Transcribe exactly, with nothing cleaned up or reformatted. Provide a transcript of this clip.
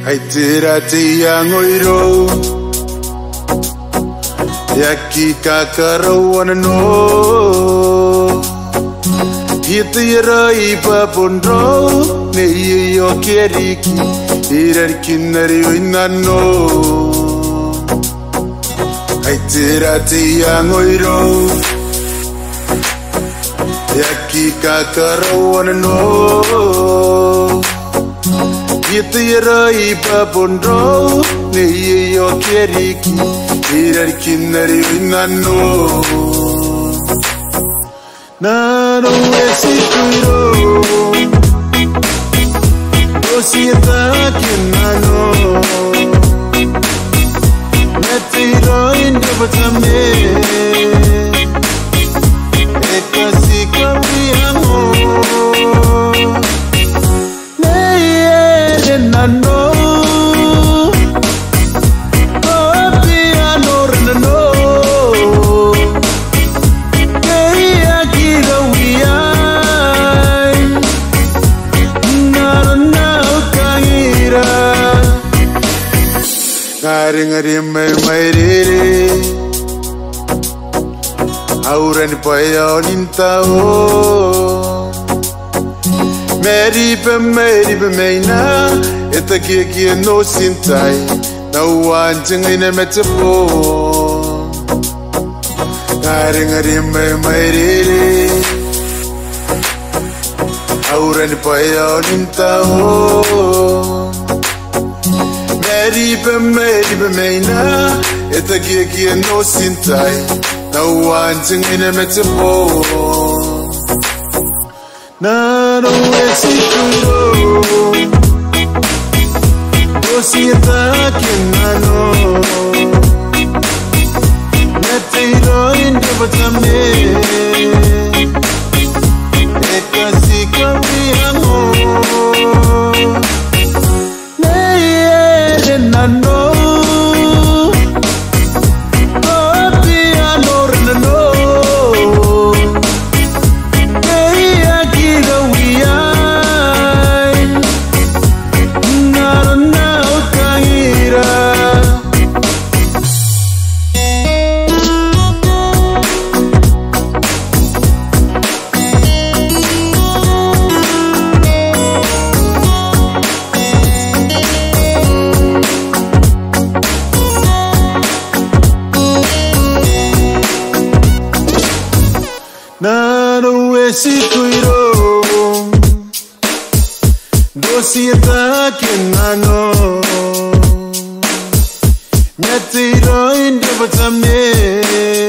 Aitira te angoiro Yaki kakarau anano Ita ira ipa pondro Ne iyo keriki Irar kinari oinano Aitira te angoiro Yaki kakarau anano Ita ira ipa pondro Ne iyo keriki Irar kinari oinano Nano esi kuiro Osieta kinano Metiro indebatame Ekasi kambiamo Neye nano Ngari ngari mai mai re re Auran paya ninta o Meri pe meri pe meina Eta kia kia no sintai Na uan jengai na metapo Ngari ngari mai mai re re Auran paya ninta o Meri pe meri pe meina Eta kia kia no sintai Na uan jengai na metapo Nano esi kuiro Osieta kinano Metiro indebatame Ekasi kambiamo Neye nano Nano esi kuiro Dosieta kinano Metiro indebatame